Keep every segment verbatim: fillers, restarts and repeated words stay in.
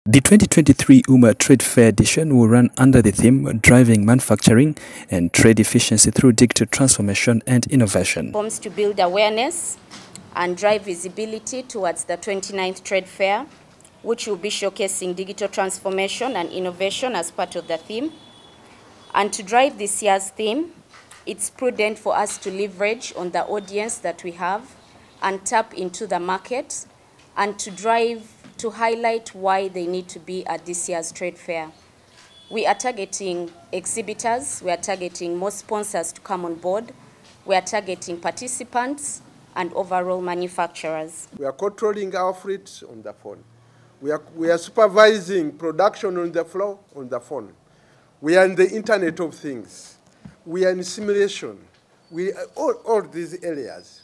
The twenty twenty-three UMA Trade Fair edition will run under the theme Driving Manufacturing and Trade Efficiency through Digital Transformation and Innovation. Forms to build awareness and drive visibility towards the twenty-ninth Trade Fair, which will be showcasing digital transformation and innovation as part of the theme. And to drive this year's theme, it's prudent for us to leverage on the audience that we have and tap into the market and to drive to highlight why they need to be at this year's trade fair. We are targeting exhibitors, we are targeting more sponsors to come on board, we are targeting participants and overall manufacturers. We are controlling our fleet on the phone. We are, we are supervising production on the floor on the phone. We are in the Internet of Things. We are in simulation. We are all, all these areas.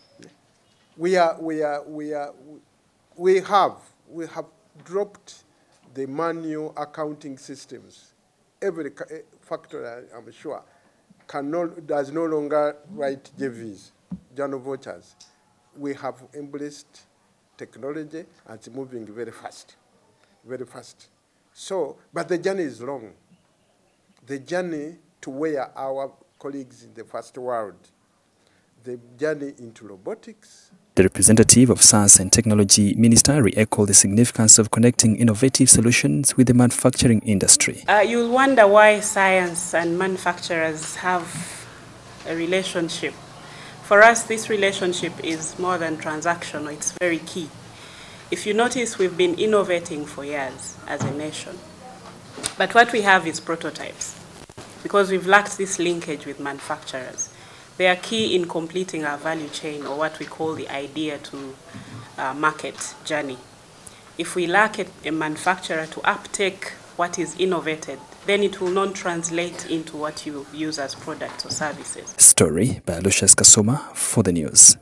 We are, we are, we are, we have We have dropped the manual accounting systems. Every factory, I'm sure, can no, does no longer write J Vs, journal vouchers. We have embraced technology and it's moving very fast, very fast. So, but the journey is long. The journey to where our colleagues in the first world, the journey into robotics. The representative of Science and Technology Minister re-echoed the significance of connecting innovative solutions with the manufacturing industry. Uh, you'll wonder why science and manufacturers have a relationship. For us, this relationship is more than transactional, it's very key. If you notice, we've been innovating for years as a nation. But what we have is prototypes, because we've lacked this linkage with manufacturers. They are key in completing our value chain, or what we call the idea to uh, market journey. If we lack a, a manufacturer to uptake what is innovated, then it will not translate into what you use as products or services. Story by Lucius Kasoma for the news.